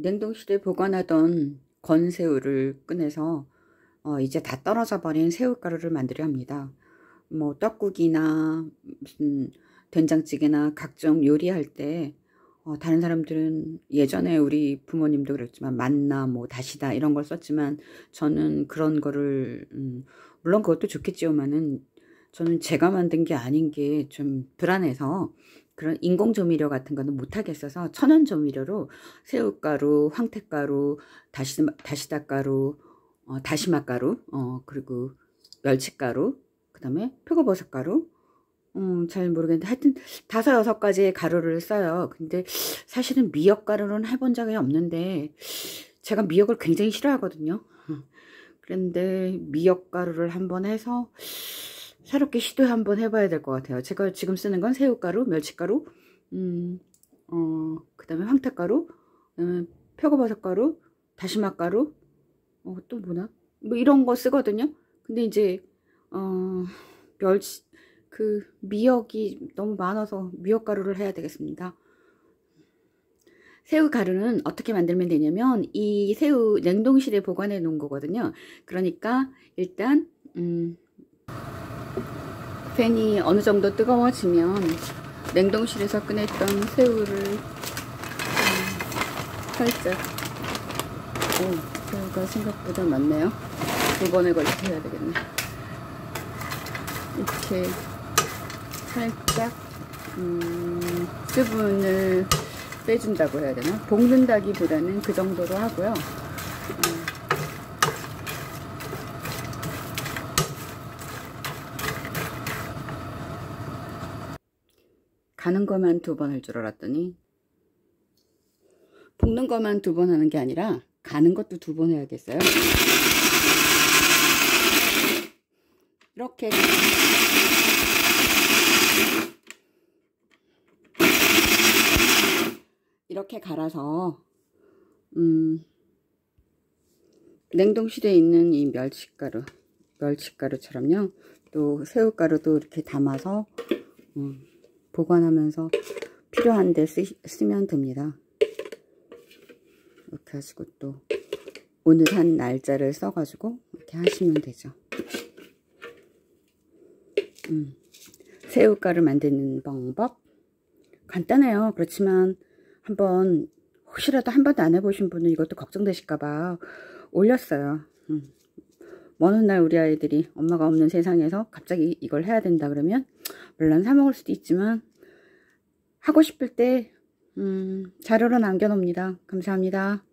냉동실에 보관하던 건새우를 꺼내서 이제 다 떨어져 버린 새우가루를 만들려 합니다. 뭐 떡국이나 무슨 된장찌개나 각종 요리할 때 다른 사람들은 예전에 우리 부모님도 그랬지만 만나 뭐 다시다 이런 걸 썼지만 저는 그런 거를 물론 그것도 좋겠지만은 저는 제가 만든 게 아닌 게 좀 불안해서 그런 인공조미료 같은 거는 못하겠어서 천연조미료로 새우가루, 황태가루, 다시다가루, 다시마가루, 그리고 멸치가루, 그 다음에 표고버섯가루, 잘 모르겠는데 하여튼 5-6가지의 가루를 써요. 근데 사실은 미역가루는 해본 적이 없는데 제가 미역을 굉장히 싫어하거든요. 그런데 미역가루를 한번 해서 새롭게 시도 한번 해봐야 될 것 같아요. 제가 지금 쓰는 건 새우가루, 멸치가루, 그 다음에 황태가루, 표고버섯가루, 다시마가루, 또 뭐나? 뭐 이런 거 쓰거든요. 근데 이제, 미역이 너무 많아서 미역가루를 해야 되겠습니다. 새우가루는 어떻게 만들면 되냐면, 이 새우 냉동실에 보관해 놓은 거거든요. 그러니까, 일단, 팬이 어느 정도 뜨거워지면 냉동실에서 꺼냈던 새우를 살짝 새우가 생각보다 많네요. 2번에 걸쳐서 해야 되겠네. 이렇게 살짝 수분을 빼준다고 해야 되나? 볶는다기보다는 그 정도로 하고요. 가는 것만 2번 할 줄 알았더니 볶는 것만 2번 하는 게 아니라 가는 것도 2번 해야겠어요. 이렇게 갈아서 냉동실에 있는 이 멸치가루처럼요. 또 새우가루도 이렇게 담아서 보관하면서 필요한 데 쓰면 됩니다. 이렇게 하시고 또 오늘 한 날짜를 써가지고 이렇게 하시면 되죠. 새우가루 만드는 방법 간단해요. 그렇지만 한번 혹시라도 한 번도 안 해보신 분은 이것도 걱정되실까봐 올렸어요. 어느 날 우리 아이들이 엄마가 없는 세상에서 갑자기 이걸 해야 된다 그러면 물론 사 먹을 수도 있지만 하고 싶을 때 자료로 남겨놓습니다. 감사합니다.